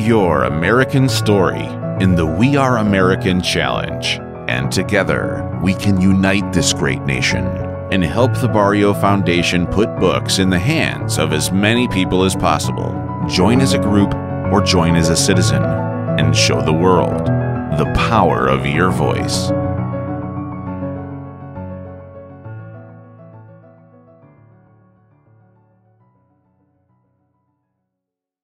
your American story in the We Are American Challenge. And together, we can unite this great nation and help the Barrio Foundation put books in the hands of as many people as possible. Join as a group or join as a citizen and show the world the power of your voice.